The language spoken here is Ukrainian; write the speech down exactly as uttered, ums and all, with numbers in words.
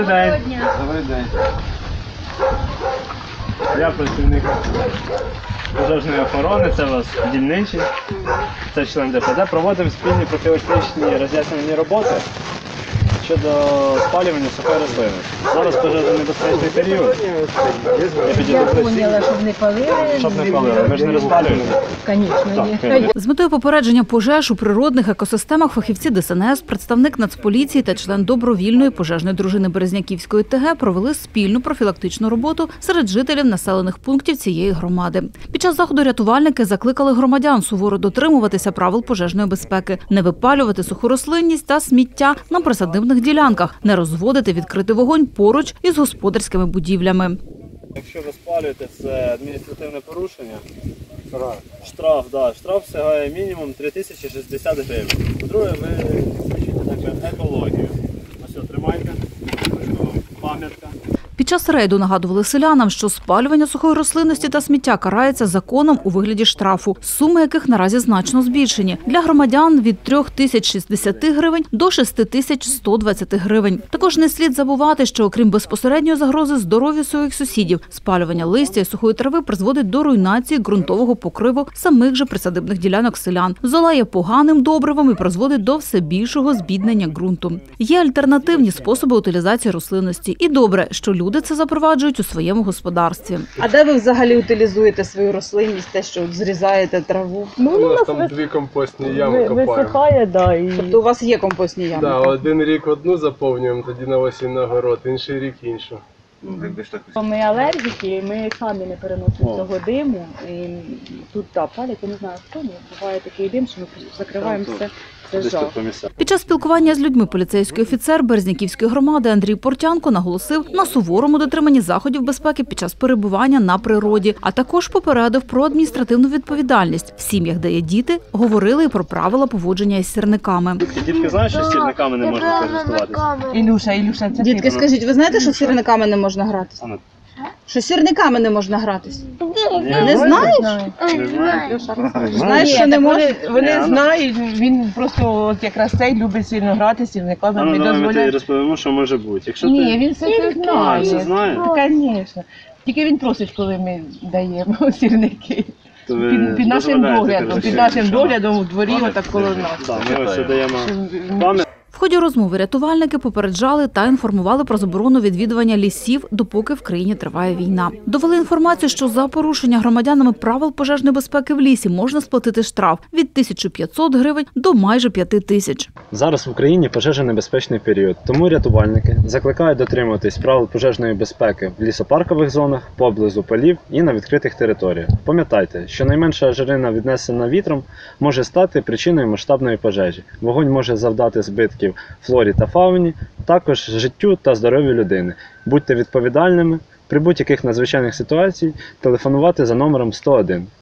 Добрий день. Добрий день. Я працівник пожежної охорони, це у вас дільничий, це член Д П Д. Проводимо спільні профілактичні роз'яснювальні роботи щодо спалювання сухої рослинності. Зараз пожежонебезпечний період. Я підійду Я ближче. поняла, щоб не палили. Щоб не палили, ми ж не розпалюємо. Звісно, Так, ні. З метою попередження пожеж у природних екосистемах фахівці Д С Н С, представник Нацполіції та член добровільної пожежної дружини Березняківської Т Г провели спільну профілактичну роботу серед жителів населених пунктів цієї громади. Під час заходу рятувальники закликали громадян суворо дотримуватися правил пожежної безпеки, не випалювати суху рослинність та сміття на присадибних ділянках, не розводити відкритий вогонь поруч із господарськими будівлями. Якщо ви спалюєте, це адміністративне порушення. Штраф. Штраф, да. Штраф сягає мінімум три тисячі шістдесят гривень. По-друге, ви знищуєте екологію. Ось, тримайте. Пам'ятка. Під час рейду нагадували селянам, що спалювання сухої рослинності та сміття карається законом у вигляді штрафу, суми яких наразі значно збільшені. Для громадян – від трьох тисяч шістдесят гривень до шести тисяч ста двадцяти гривень. Також не слід забувати, що окрім безпосередньої загрози здоров'ю своїх сусідів, спалювання листя і сухої трави призводить до руйнації ґрунтового покриву самих же присадибних ділянок селян, золає поганим добривом і призводить до все більшого збіднення ґрунту. Є альтернативні способи утилізації рослинності. І добре, що люди це запроваджують у своєму господарстві. А де ви взагалі утилізуєте свою рослинність, те, що от зрізаєте траву? Ну, у нас там дві компостні ями копаємо. Висихає, да, і... Тобто у вас є компостні ями? Да, один рік одну заповнюємо, тоді на осінь на город, інший рік іншу. Ми алергіки, ми самі не переносимо О. цього диму. І тут так, палять, я не знаю хто, але буває такий дим, що ми закриваємо все. Це жах. Під час спілкування з людьми поліцейський офіцер Березняківської громади Андрій Портянко наголосив на суворому дотриманні заходів безпеки під час перебування на природі, а також попередив про адміністративну відповідальність. В сім'ях, де є діти, говорили і про правила поводження із сірниками. Дітки знають, що сірниками не можна користуватися? Ілюша, Ілюша, це Дітки, ти. скажіть, ви знаєте, що сірниками не можна гратися? Ану. Що сірниками не можна гратися? Не Не знаєш? Не знаю. Знаєш, що не можна? Вони, вони Ні, знають, він просто от якраз цей любить сильно грати, сірниками А ну не давай ми тобі дозволяє. розповімо, що може бути. Якщо Ні, ти... він все це А, знає. все знає? Звісно. Тільки він просить, коли ми даємо сірники. То ви Під, під нашим дозволяєте доглядом, користуватися? під нашим доглядом у дворі, отак коло нас. Так, ми ось даємо Щоб- пам'ять. В ході розмови рятувальники попереджали та інформували про заборону відвідування лісів, допоки в країні триває війна. Довели інформацію, що за порушення громадянами правил пожежної безпеки в лісі можна сплатити штраф від тисячі п'ятсот гривень до майже п'яти тисяч. Зараз в Україні пожежонебезпечний період, тому рятувальники закликають дотримуватись правил пожежної безпеки в лісопаркових зонах, поблизу полів і на відкритих територіях. Пам'ятайте, що найменша жарина, віднесена вітром, може стати причиною масштабної пожежі. Вогонь може завдати збитків флорі та фауні, також життю та здоров'ю людини. Будьте відповідальними, при будь-яких надзвичайних ситуаціях телефонувати за номером сто один.